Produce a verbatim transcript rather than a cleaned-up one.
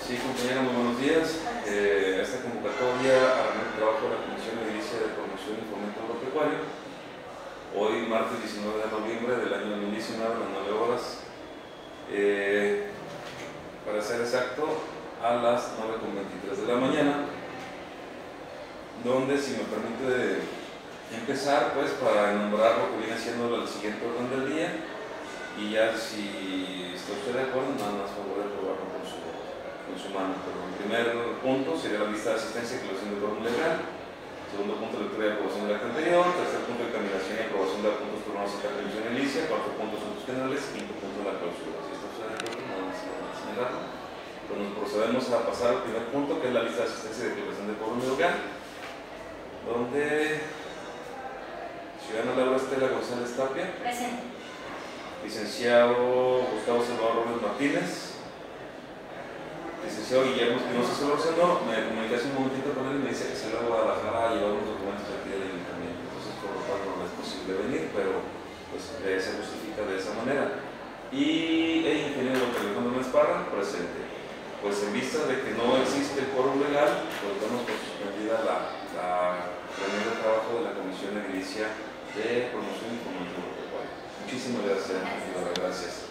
Sí, compañera, muy buenos días. Eh, esta convocatoria a el trabajo de la Comisión Edilicia de Promoción y Fomento Agropecuario, hoy martes diecinueve de noviembre del año dos mil diecinueve, a las nueve horas, eh, para ser exacto, a las nueve con veintitrés de la mañana, donde, si me permite empezar, pues para enumerar lo que viene siendo el siguiente orden del día, y ya si está usted de acuerdo, nada más favor de aprobarlo con su con su mano. Pero el primer punto sería la lista de asistencia y declaración de orden legal. Segundo punto, lectura y aprobación de la acta anterior. Tercer punto, examinación y aprobación de puntos turnados en la comisión edilicia. Cuarto punto, asuntos generales. Quinto punto, la clausura. Si está usted de acuerdo, nada más para señalarlo. Pues nos procedemos a pasar al primer punto, que es la lista de asistencia y declaración de quórum legal, donde ciudadana Laura Estela González Tapia. Presente. Licenciado Gustavo Salvador Robles Martínez. Licenciado Guillermo Espinosa Solórzano. Me comuniqué hace un momentito con él y me dice que se va a Guadalajara a llevar unos documentos aquí del ayuntamiento, entonces por lo cual no es posible venir, pero pues eh, se justifica de esa manera. Y el ingeniero Alejandro Mesparra, presente. Pues en vista de que no existe el quórum legal, pues damos por suspendida la, la reunión de trabajo de la Comisión Edilicia de Promoción y Fomento Agropecuario. Muchísimas gracias, señora. Gracias.